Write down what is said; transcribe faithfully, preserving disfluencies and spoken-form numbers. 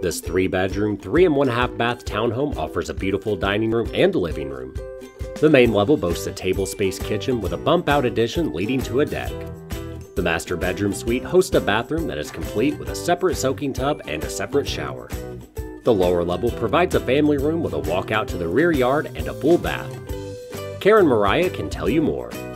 This three-bedroom, three and one-half bath townhome offers a beautiful dining room and living room. The main level boasts a table space kitchen with a bump-out addition leading to a deck. The master bedroom suite hosts a bathroom that is complete with a separate soaking tub and a separate shower. The lower level provides a family room with a walkout to the rear yard and a full bath. Karen Maraia can tell you more.